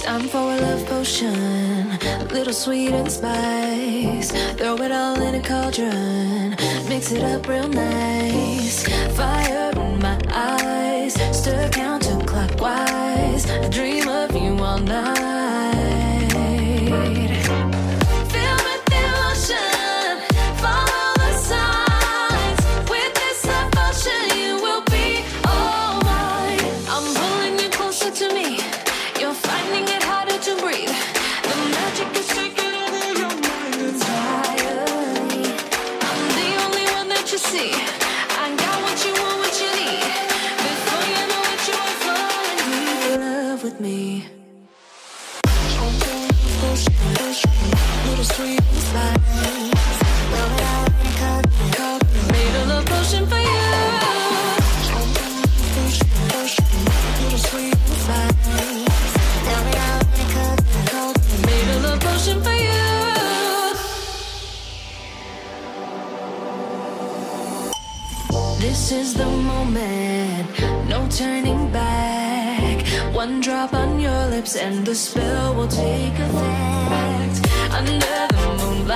Time for a love potion, a little sweet and spice. Throw it all in a cauldron, mix it up real nice. Fire in my eyes, stir counterclockwise. I dream of you all night. Feel with the emotion, follow the signs. With this love potion, you will be all mine. I'm pulling you closer to me. You're finding it harder to breathe. The magic is taking over your mind entirely. I'm the only one that you see. I got what you want, what you need. Before you know it, you are falling deep in love with me. Little sweet spice. Made a love potion for you. Little sweet spice. Made a love potion for you. This is the moment, no turning back. One drop on your lips and the spell will take effect. Under the moonlight.